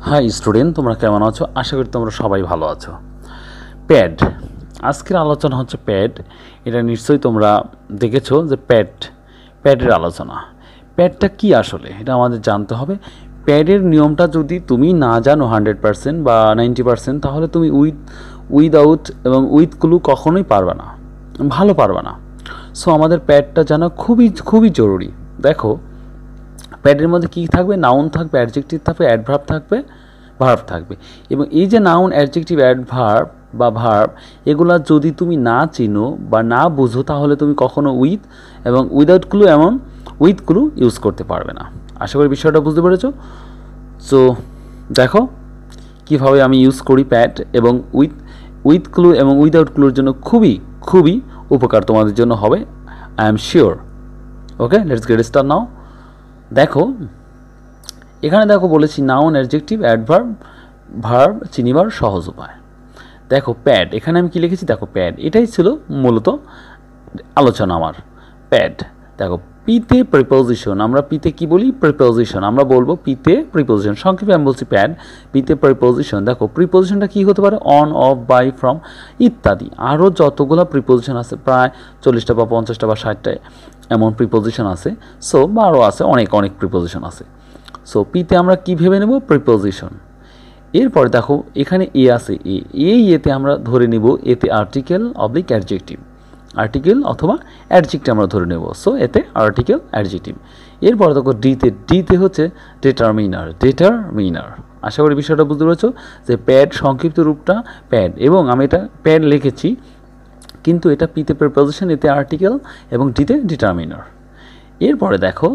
High student, তোমরা কেমন আছো? আশা করি তোমরা সবাই ভালো আছো। প্যাড, আজকের আলোচনা হচ্ছে প্যাড। এটা নিশ্চয়ই তোমরা দেখেছো যে প্যাডের আলোচনা। প্যাডটা কি আসলে এটা আমাদের জানতে হবে। প্যাডের নিয়মটা যদি তুমি না জানো 100% বা 90%, তাহলে তুমি উইদাউট এবং উইথ ক্লু কখনোই পারবে না, ভালো পারবে না। সো আমাদের প্যাডটা জানা খুবই খুবই জরুরি। দেখো, প্যাডের মধ্যে কী থাকবে? নাউন থাকবে, অ্যাডজেক্টিভ থাকবে, অ্যাডভার্ব থাকবে, ভার্ব থাকবে। এবং এই যে নাউন, অ্যাডজেক্টিভ, অ্যাডভার্ব বা ভার্ব, এগুলা যদি তুমি না চিনো বা না বুঝো, তাহলে তুমি কখনো উইথ এবং উইদাউট ক্লু এমন উইথ ক্লু ইউজ করতে পারবে না। আশা করি বিষয়টা বুঝতে পেরেছো। সো দেখো কীভাবে আমি ইউজ করি প্যাড, এবং উইথ ক্লু এবং উইদাউট ক্লুর জন্য খুবই খুবই উপকার তোমাদের জন্য হবে, I am sure. Okay, let's get start now. দেখো এখানে দেখো বলেছি নাউন, অ্যাডজেক্টিভ, অ্যাডভার্ব, ভার্ব চিনিবার সহজ উপায়। দেখো প্যাড, এখানে আমি কি লিখেছি? দেখো প্যাড, এটাই ছিল মূলত আলোচনা আমার। প্যাড দেখো, পিতে প্রিপোজিশন, আমরা পিতে কি বলি? প্রিপোজিশন। আমরা বলবো পিতে প্রিপোজিশন, সংক্ষেপে আমি বলছি প্যাড। পিতে প্রিপোজিশন, দেখো প্রিপোজিশনটা কী হতে পারে? অন, অফ, বাই, ফ্রম ইত্যাদি। আরও যতগুলো প্রিপোজিশন আছে, প্রায় 40টা বা 50টা বা 60টা এমন প্রিপোজিশন আছে। সো আরও আছে, অনেক অনেক প্রিপোজিশন আছে। সো পিতে আমরা কি ভেবে নেব? প্রিপোজিশন। এরপরে দেখো এখানে এ আছে, এতে আমরা ধরে নেব এতে আর্টিকেল অবলিক অ্যাডজেক্টিভ, আর্টিকেল অথবা অ্যাডজেক্টিভ আমরা ধরে নেব। সো এতে আর্টিকেল, অ্যাডজেক্টিভ। এরপরে দেখো ডিতে হচ্ছে ডিটারমিনার। আশা করি বিষয়টা বুঝতে পেরেছো যে প্যাড সংক্ষিপ্ত রূপটা প্যাড, এবং আমি এটা প্যাড লিখেছি, কিন্তু এটা পিতে প্রিপোজিশন, এতে আর্টিকেল এবং ডিতে ডিটারমিনার। এরপরে দেখো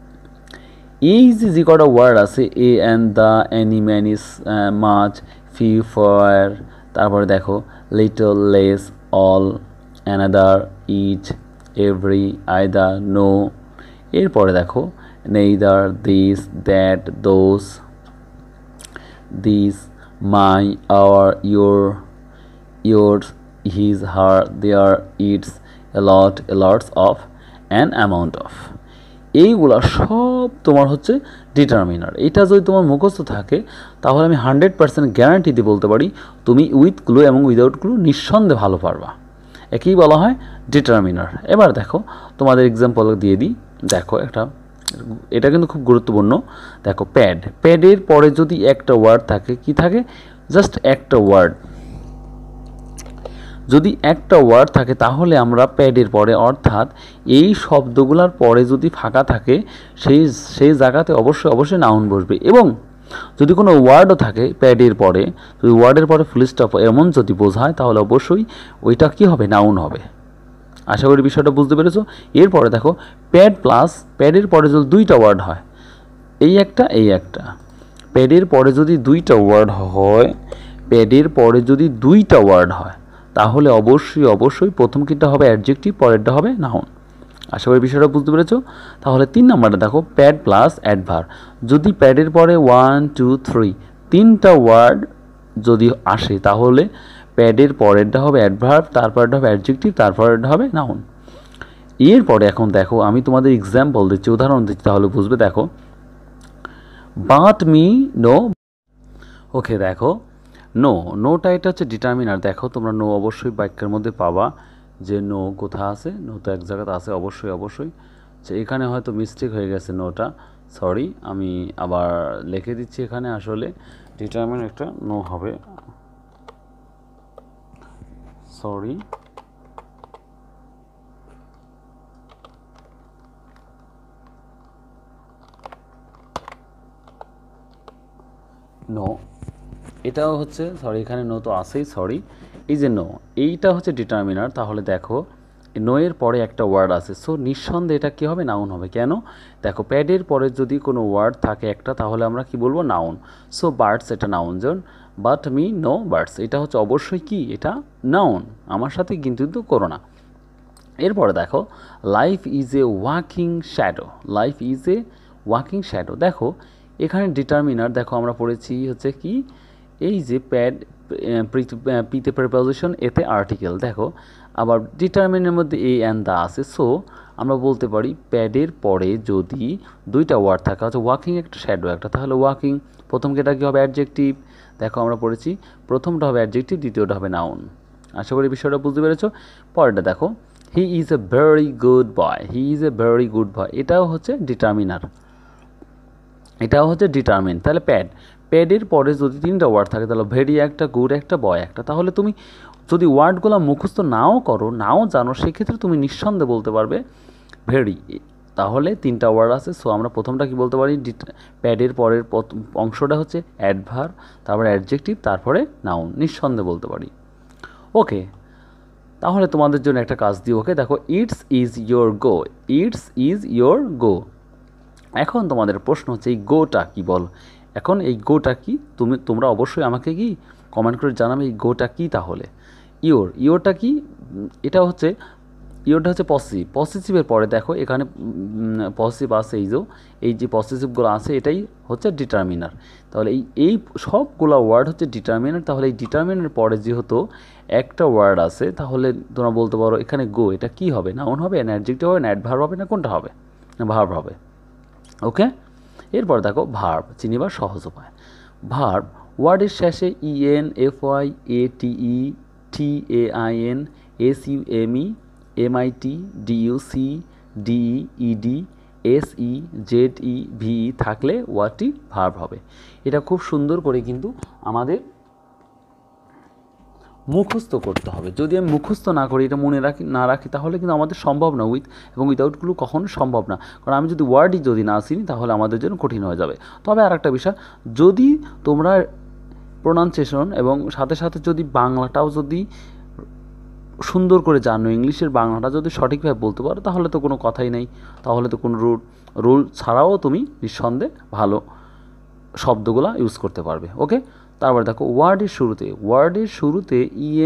এই যে কটা ওয়ার্ড আছে, a and, the, any, many's, much, few, for, তারপরে দেখো little, less, all, another, each, every, either, no. এরপরে দেখো neither, this, that, those, this, my, our, yours, his, her, their, its, a lot, lots of, an amount of। এইগুলা সব তোমার হচ্ছে determiner. এটা যদি তোমার মুখস্থ থাকে, তাহলে আমি 100% গ্যারান্টি দিয়ে বলতে পারি তুমি উইথ ক্লু এবং উইদাউট ক্লু নিঃসন্দেহে ভালো পারবা। একেই বলা হয় ডিটারমিনার। এবার দেখো তোমাদের এক্সাম্পল দিয়ে দিই। দেখো এটা কিন্তু খুব গুরুত্বপূর্ণ। দেখো প্যাডের পরে যদি একটা ওয়ার্ড থাকে, কি থাকে? জাস্ট একটা ওয়ার্ড। যদি একটা ওয়ার্ড থাকে, তাহলে আমরা প্যাডের পরে, অর্থাৎ এই শব্দগুলোর পরে যদি ফাঁকা থাকে, সেই জায়গাতে অবশ্যই নাউন বসবে। এবং যদি কোনো ওয়ার্ডও থাকে প্যাডের পরে, যদি ওয়ার্ডের পরে ফুল স্টপ এমন যদি বোঝায়, তাহলে অবশ্যই ওইটা কী হবে? নাউন হবে। আশা করি বিষয়টা বুঝতে পেরেছো। এরপরে দেখো প্যাডের পরে যদি দুইটা ওয়ার্ড হয়, এই একটা, প্যাডের পরে যদি দুইটা ওয়ার্ড হয়, তাহলে অবশ্যই প্রথম কিটা হবে অ্যাডজেক্টিভ, পরেরটা হবে নাউন। আশা করি বিষয়টা বুঝতে পেরেছো। তাহলে 3 নম্বরটা দেখো, প্যাড প্লাস অ্যাডভার্ব। যদি প্যাডের পরে 1, 2, 3 তিনটা ওয়ার্ড যদি আসে, তাহলে প্যাডের পরেরটা হবে অ্যাডভার্ব, তারপরেরটা হবে অ্যাডজেক্টিভ, তারপরেরটা হবে নাউন। এরপরে এখন দেখো আমি তোমাদের এক্সাম্পল দিচ্ছি, উদাহরণ দিচ্ছি, তাহলে বুঝবে। দেখো বাট মি নো। ওকে, দেখো নোটা এটা হচ্ছে ডিটারমিনার। দেখো তোমরা নো অবশ্যই বাক্যের মধ্যে পাবা, যে নো কোথা আছে। নো তো এক জায়গাতে আছে, অবশ্যই। এখানে হয়তো মিস্টেক হয়ে গেছে নোটা, সরি, আমি আবার লিখে দিচ্ছি। এখানে আসলে ডিটারমিনার একটা নো হবে, সরি। নো, এটাও হচ্ছে, সরি, এখানে নো তো আছেই, সরি। এই যে নো, এইটা হচ্ছে ডিটারমিনার। তাহলে দেখো নো এর পরে একটা ওয়ার্ড আছে, সো নিঃসন্দেহে এটা কী হবে? নাউন হবে। কেন? দেখো প্যাডের পরে যদি কোনো ওয়ার্ড থাকে একটা, তাহলে আমরা কি বলবো? নাউন। সো বার্ডস, এটা নাউন। যেমন বাট মি নো বার্ডস, এটা হচ্ছে অবশ্যই কি? এটা নাউন। আমার সাথে কিন্তু করো না। এরপরে দেখো life is a walking shadow. দেখো এখানে ডিটারমিনার, দেখো আমরা পড়েছি হচ্ছে কি, এই যে পিতে প্রিপোজিশন, এতে আর্টিকেল। দেখো আবার ডিটারমিনের মধ্যে এ অ্যান্ড দ্য আছে। সো আমরা বলতে পারি প্যাডের পরে যদি দুইটা ওয়ার্ড থাকে, হচ্ছে ওয়াকিং একটা, শ্যাডো একটা, তাহলে ওয়াকিং প্রথম কেটা কী হবে অ্যাডজেক্টিভ, দেখো আমরা পড়েছি প্রথমটা হবে অ্যাডজেক্টিভ, দ্বিতীয়টা হবে নাউন। আশা করি বিষয়টা বুঝতে পেরেছো। পরেরটা দেখো he is a very good boy, he is a very good boy, এটাও হচ্ছে ডিটারমিনার, এটাও হচ্ছে ডিটারমিন। তাহলে প্যাডের পরে যদি 3টা ওয়ার্ড থাকে তাহলে ভেরি একটা, গুড একটা, বয় একটা, তাহলে তুমি যদি ওয়ার্ডগুলো মুখস্থ নাও করো, নাও জানো, সেক্ষেত্রে তুমি নিঃসন্দেহে বলতে পারবে ভেরি। তাহলে 3টা ওয়ার্ড আছে, সো আমরা প্রথমটা কি বলতে পারি, প্যাডের পরের অংশটা হচ্ছে অ্যাডভার্ব, তারপরে অ্যাডজেক্টিভ, তারপরে নাউন, নিঃসন্দেহে বলতে পারি। ওকে, তাহলে তোমাদের জন্য একটা কাজ দিই। ওকে, দেখো it's is your go, it's is your go. এখন তোমাদের প্রশ্ন হচ্ছে এই গোটা কি বল। এখন এই গোটা কি তোমরা অবশ্যই আমাকে কি কমেন্ট করে জানাবে এই গোটা কি। তাহলে ইয়োরটা কি, এটা হচ্ছে ইয়োরটা হচ্ছে পসেসিভের পরে দেখো এখানে পসেসিভ আছে, এই যে পসেসিভগুলো আছে এটাই হচ্ছে ডিটারমিনার। তাহলে এই সবগুলো ওয়ার্ড হচ্ছে ডিটারমিনার। তাহলে এই ডিটারমিনার পরে যেহেতু একটা ওয়ার্ড আছে, তাহলে তোমরা বলতে পারো এখানে গো এটা কি হবে, নাউন হবে না অ্যাডজেক্টিভ হবে না অ্যাডভার্ব হবে না কোনটা হবে, না ভার্ব হবে। ওকে, এরপর দেখো ভার্ব চিনিবার সহজ উপায়। ভার্ব ওয়ার্ডের শেষে ENFYATE TAIN SUME MIT DUC DEED SEZEVE থাকলে ওয়ার্ডটি ভার্ব হবে। এটা খুব সুন্দর করে কিন্তু আমাদের মুখস্থ করতে হবে। যদি আমি মুখস্থ না করি, এটা মনে রাখি তাহলে কিন্তু আমাদের সম্ভব না, উইদাউটগুলো কখনো সম্ভব না। কারণ আমি যদি ওয়ার্ডই যদি না চিনি তাহলে আমাদের জন্য কঠিন হয়ে যাবে। তবে আর একটা বিষয়, যদি তোমরা প্রোনাউন্সিয়েশন এবং সাথে সাথে যদি বাংলাটাও যদি সুন্দর করে জানো, ইংলিশের বাংলাটা যদি সঠিকভাবে বলতে পারো, তাহলে তো কোনো কথাই নেই, তাহলে তো কোনো রুল ছাড়াও তুমি নিঃসন্দেহে ভালো শব্দগুলো ইউজ করতে পারবে। ওকে, তারপর দেখো ওয়ার্ডের শুরুতে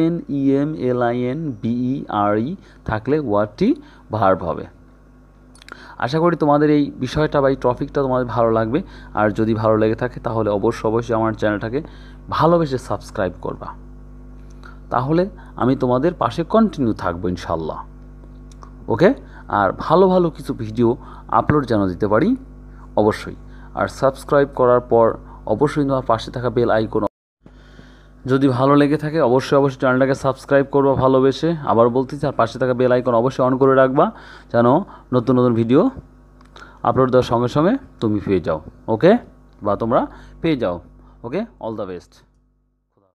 ENEMLINBERE থাকলে ওয়ার্ডটি ভার্ব হবে। আশা করি তোমাদের এই বিষয়টা বা এই টপিকটা তোমাদের ভালো লাগবে। আর যদি ভালো লেগে থাকে তাহলে অবশ্যই আমার চ্যানেলটাকে ভালোবেসে সাবস্ক্রাইব করবা, তাহলে আমি তোমাদের পাশে কন্টিনিউ থাকবো ইনশাল্লাহ। ওকে, আর ভালো কিছু ভিডিও আপলোড যেন দিতে পারি অবশ্যই। আর সাবস্ক্রাইব করার পর অবশ্যই তোমার পাশে থাকা বেল আইকন, যদি ভালো লেগে থাকে অবশ্যই চ্যানেলটাকে সাবস্ক্রাইব করবা ভালোবেসে। আবার বলতেছি, আর পাশে থাকা বেল আইকন অবশ্যই অন করে রাখবা, যেন নতুন ভিডিও আপলোড দেওয়ার সঙ্গে সঙ্গে তুমি পেয়ে যাও। ওকে, বা তোমরা পেয়ে যাও। Okay, all the best.